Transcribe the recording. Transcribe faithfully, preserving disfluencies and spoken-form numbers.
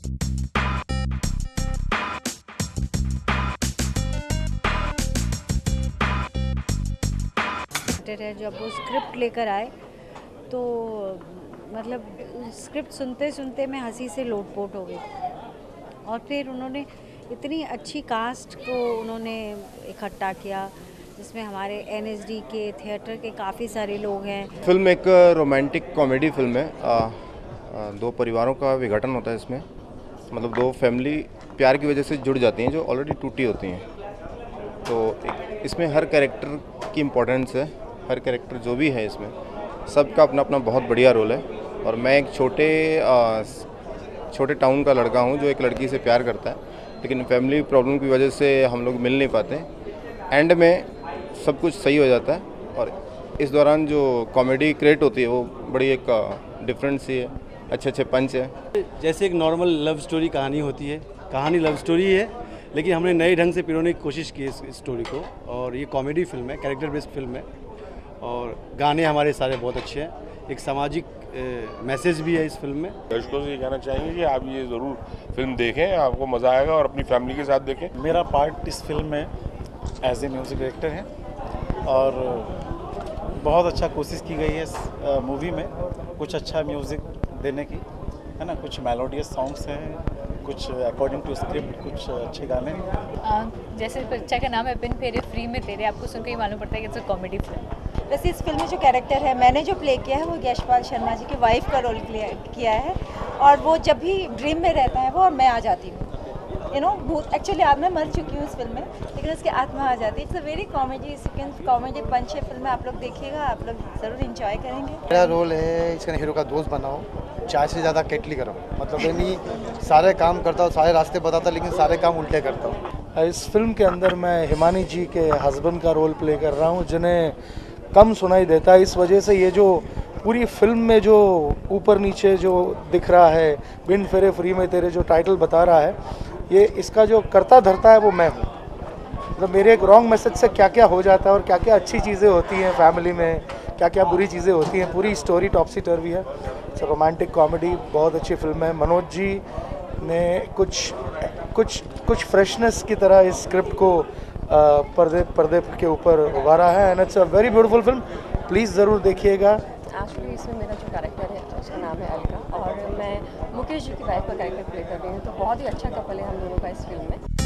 है जब वो स्क्रिप्ट लेकर आए तो मतलब स्क्रिप्ट सुनते सुनते मैं हंसी से लोटपोट हो गई। और फिर उन्होंने इतनी अच्छी कास्ट को उन्होंने इकट्ठा किया जिसमें हमारे एन एस डी के थिएटर के काफ़ी सारे लोग हैं। फिल्म एक रोमांटिक कॉमेडी फिल्म है। आ, आ, दो परिवारों का विघटन होता है इसमें, मतलब दो फैमिली प्यार की वजह से जुड़ जाती हैं जो ऑलरेडी टूटी होती हैं। तो एक, इसमें हर कैरेक्टर की इम्पोर्टेंस है, हर कैरेक्टर जो भी है इसमें सबका अपना अपना बहुत बढ़िया रोल है। और मैं एक छोटे आ, छोटे टाउन का लड़का हूँ जो एक लड़की से प्यार करता है, लेकिन फैमिली प्रॉब्लम की वजह से हम लोग मिल नहीं पाते। एंड में सब कुछ सही हो जाता है और इस दौरान जो कॉमेडी क्रिएट होती है वो बड़ी एक डिफरेंट सी है, अच्छे अच्छे पंच है। जैसे एक नॉर्मल लव स्टोरी कहानी होती है, कहानी लव स्टोरी है, लेकिन हमने नए ढंग से पिरोने की कोशिश की इस स्टोरी को। और ये कॉमेडी फिल्म है, कैरेक्टर बेस्ड फिल्म है और गाने हमारे सारे बहुत अच्छे हैं। एक सामाजिक मैसेज भी है इस फिल्म में। दर्शकों से ये कहना चाहेंगे कि आप ये ज़रूर फिल्म देखें, आपको मज़ा आएगा और अपनी फैमिली के साथ देखें। मेरा पार्ट इस फिल्म में एज ए म्यूज़िक डायरेक्टर है और बहुत अच्छा कोशिश की गई है इस मूवी में कुछ अच्छा म्यूज़िक देने की, है ना। कुछ मेलोडियस सॉन्ग्स हैं, कुछ अकॉर्डिंग टू स्क्रिप्ट, कुछ अच्छे गाने। जैसे पिक्चर का नाम है पिन फेरे फ्री में तेरे, आपको सुन के ही मालूम पड़ता है कि इट्स अ कॉमेडी फिल्म। वैसे इस फिल्म में जो कैरेक्टर है मैंने जो प्ले किया है वो यशपाल शर्मा जी की वाइफ का रोल किया है और वो जब भी ड्रीम में रहता है वो और मैं आ जाती हूँ, यू नो भूत। एक्चुअली आज मैं मर चुकी हूँ इस फिल्म में, लेकिन उसकी आत्मा आ जाती है। It's a very comedy second comedy punch है फिल्म में, आप लोग देखिएगा, आप लोग ज़रूर इंजॉय करेंगे। मेरा रोल है इसका हीरो का दोस्त बनाओ, चाय से ज़्यादा केटली करो, मतलब यानी सारे काम करता हूँ, सारे रास्ते बताता, लेकिन सारे काम उल्टे करता हूँ। इस फिल्म के अंदर मैं हिमानी जी के हस्बैंड का रोल प्ले कर रहा हूँ जिन्हें कम सुनाई देता है। इस वजह से ये जो पूरी फिल्म में जो ऊपर नीचे जो दिख रहा है, बिन फेरे फ्री में तेरे जो टाइटल बता रहा है, ये इसका जो करता धरता है वो मैं हूँ। मतलब मेरे एक रॉन्ग मैसेज से क्या क्या हो जाता है और क्या क्या अच्छी चीज़ें होती हैं फैमिली में, क्या क्या बुरी चीज़ें होती हैं, पूरी स्टोरी टॉपसी टर्वी है। इट्स रोमांटिक कॉमेडी, बहुत अच्छी फिल्म है। मनोज जी ने कुछ कुछ कुछ फ्रेशनेस की तरह इस स्क्रिप्ट को पर्दे पर्दे के ऊपर उभारा है and it's a very beautiful film, please ज़रूर देखिएगा। एक्चुअली इसमें मेरा जो कैरेक्टर है उसका नाम है अलका और मैं मुकेश जी की वाइफ का कैरेक्टर प्ले कर रही हूँ, तो बहुत ही अच्छा कपल है हम दोनों का इस फिल्म में।